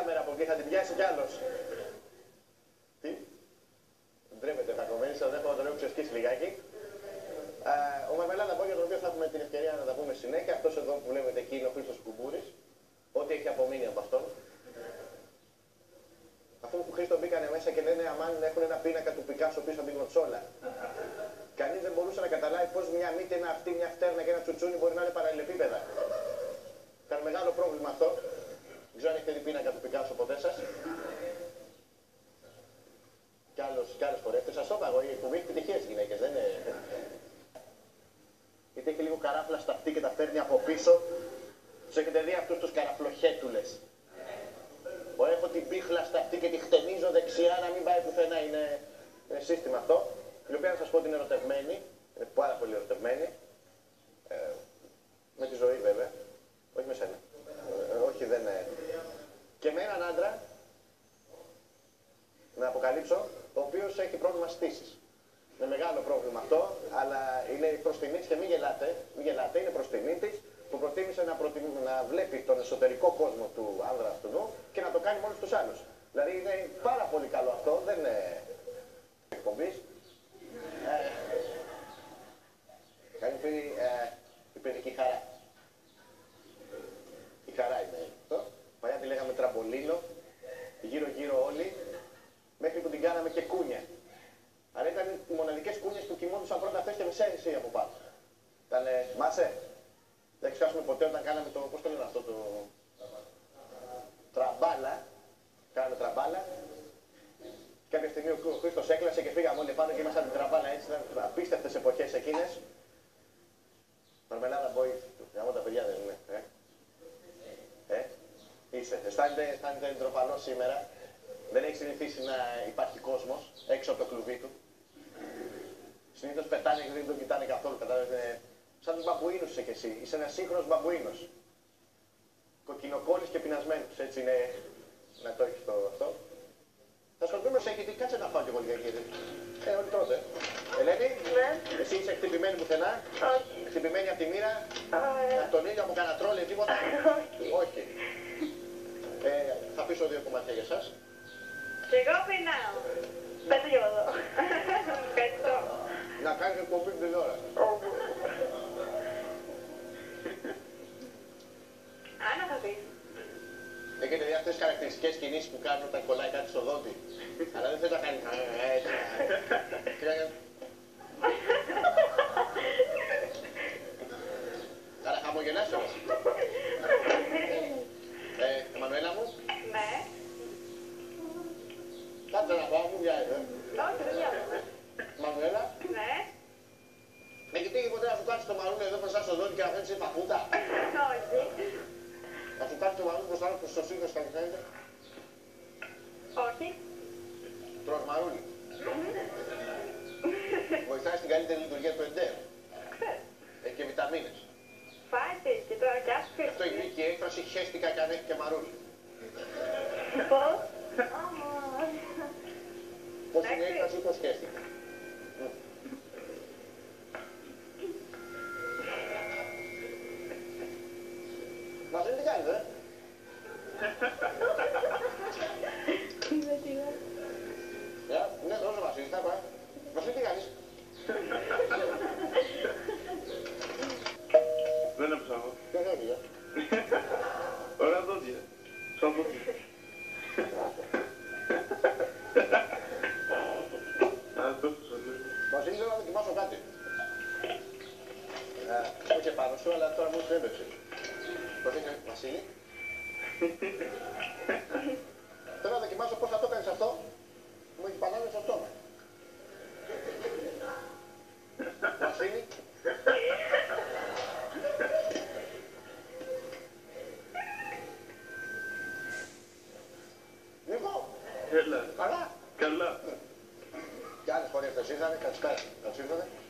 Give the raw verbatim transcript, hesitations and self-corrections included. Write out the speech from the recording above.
κάμερα από εκεί, θα την πιάσει κι άλλος. Τι? Ντρέπεται, θα κομμένει, θα δεν το λέω ξεσκίσει λιγάκι. Α, ο Μαρμελάδα Μπόγια, τον οποίο θα έχουμε την ευκαιρία να τα πούμε συνέχεια. Αυτός εδώ που βλέπετε εκεί είναι ο Χρήστος Κουμπούρης. Ό,τι έχει απομείνει από αυτόν. Αφού που Χρήστο μπήκανε μέσα και λένε αμάν έχουν ένα πίνακα του Πικάσο πίσω από την κονσόλα. Κανείς δεν μπορούσε να καταλάβει πώς μια μύτη, ένα αυτή, μια φτέρνα και ένα τσουτσούνι μπορεί να είναι παραλληλεπίπεδα. Ήταν μεγάλο πρόβλημα αυτό. Δεν ξέρω αν έχετε δει πίνακα του Πικάσο ποτέ σας. Κι, άλλος, κι άλλες φορές. Σας το είπα εγώ, η εκπομπή έχει επιτυχίες γυναίκες, δεν είναι... Γιατί έχει λίγο καράφλα στα αυτή και τα φέρνει από πίσω. Τους έχετε δει αυτούς τους καραφλοχέτουλες. Εγώ έχω την πίχλα στα αυτή και τη χτενίζω δεξιά να μην πάει πουθενά. Είναι, είναι σύστημα αυτό. Η οποία να σας πω ότι είναι ερωτευμένη. Είναι πάρα πολύ ερωτευμένη. Ε, με τη ζωή βέβαια. Όχι με σένα. Ε, όχι δεν είναι. Και με έναν άντρα, να αποκαλύψω, ο οποίος έχει πρόβλημα στήσης. Είναι μεγάλο πρόβλημα αυτό, αλλά είναι προς τιμή της και μην γελάτε, μην γελάτε, είναι προς τιμή της που προτίμησε να, προτιμ... να βλέπει τον εσωτερικό κόσμο του άνδρα αυτού νου και να το κάνει μόνο στους άλλους. Δηλαδή είναι πάρα πολύ καλό αυτό, δεν είναι εκπομπής. Ε, κάνει πει ε, η παιδική χαρά. Η χαρά είναι αυτό. Παλιά τη λέγαμε τραμπολίνο, γύρω-γύρω όλοι, μέχρι που την κάναμε και κούνια. Άρα ήταν οι μοναδικές κούνιες που κοιμόντουσαν πρώτα αυτές και μισές εσύ από πάνω. Ήτανε, θυμάσαι, δεν ξεχάσουμε ποτέ όταν κάναμε το, πώς το λένε αυτό, το... τραμπάλα. Κάναμε τραμπάλα. Κάποια στιγμή ο Χρήστος έκλασε και φύγαμε όλοι πάνω και ήμασταν την τραμπάλα έτσι. Ήταν απίστευτες εποχές εκείνες. Μαρμελάδα Boy, γαμώ τα παιδιά δεν είναι. Ε, ε? Είσαι, αισθάνεται, αισθάνεται ντροπαλός σήμερα. Δεν έχει συνηθίσει να υπάρχει κόσμος έξω από το κλουβί του. Συνήθως πετάνε και δεν τον κοιτάνε καθόλου. Κατάλαβε, σαν τους μπαμπουίνους είσαι κι εσύ. Είσαι ένας σύγχρονος μπαμπουίνος. Κοκκινοκόλλης και πεινασμένος. Έτσι είναι να το έχεις το αυτό. Θα ασχοληθούμε σε έχετε, κάτσε να φάω και εγώ λιγάκι. Ε, όλοι τότε. Ελένη, ναι. Εσύ είσαι χτυπημένη πουθενά. Όχι. Χτυπημένη από τη μοίρα. Oh, Από τον ήλιο, από κανένα τρόλε, τίποτα. Όχι. Όχι. Ε, θα πείσω δύο κομμάτια για εσάς. Και εγώ πεινάω. Πέτε και εδώ. Ευχαριστώ. Να κάνεις εκπομπή την ώρα. Άννα θα πεις. Έχετε δει αυτές τις χαρακτηριστικές κινήσεις που κάνουν όταν κολλάει κάτι στο δόντι. Αλλά δεν θέλει να κάνει έτσι. Άρα χαμογελάς όμως. Ε, Εμμανουέλα μου. Ναι. Κάτσε να πάω, μου βιάζε. Όχι, δεν διάβασα. Μανουέλα. Ναι. Έχει τύχει ποτέ να σου κάτσει το μαρούλι εδώ μπροστά στο δόντι και να φέρνεις παπούτα. Όχι. Να σου κάτσει το μαρούλι μπροστά στο σύνδεσο και να φαίνεται. Όχι. Τρως μαρούλι. Βοηθάει στην καλύτερη λειτουργία του εντέρ. Έχει και βιταμίνες. Φάτε και τώρα κι άσπρη. Αυτό είναι και η έκφραση χέστηκα και αν έχει και μαρούλι. Πώς? Πώς είναι η έκφραση, πώς χέστηκα. Βασίλη τι κάνεις, ε? Ναι, δώσε Βασίλη, τα πάει. Βασίλη τι κάνεις. Δεν έπαιξα εγώ. Ποιος έφυγε. Ωραία δόντια. Σαν δόντια. Βασίλη, θέλω να δοκιμάσω κάτι. Όχι και πάνω σου, αλλά τώρα μου έπαιξε. Πώς είναι, Βασίλη. Θέλω να δοκιμάσω πώς θα το κάνεις αυτό. Μου έχει πανάνες στο στόμα. Βασίλη. Νίκο. Έλα. Καλά. Καλά. Και άλλες φορές τα σύζανε, καλησπέρα. Τα σύζανε.